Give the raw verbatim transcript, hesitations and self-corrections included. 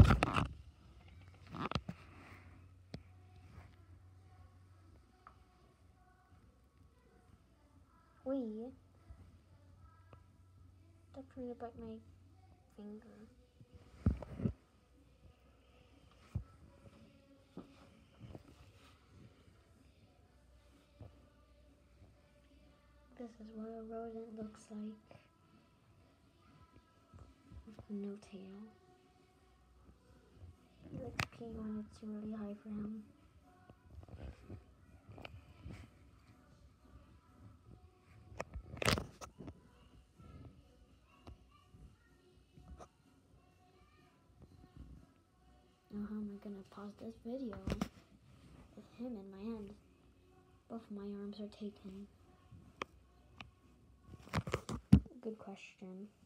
Wait. Stop trying to bite my finger. This is what a rodent looks like. With no tail. He likes peeing when it's really high for him. Now how am I gonna pause this video with him in my hand? Both my arms are taken. Good question.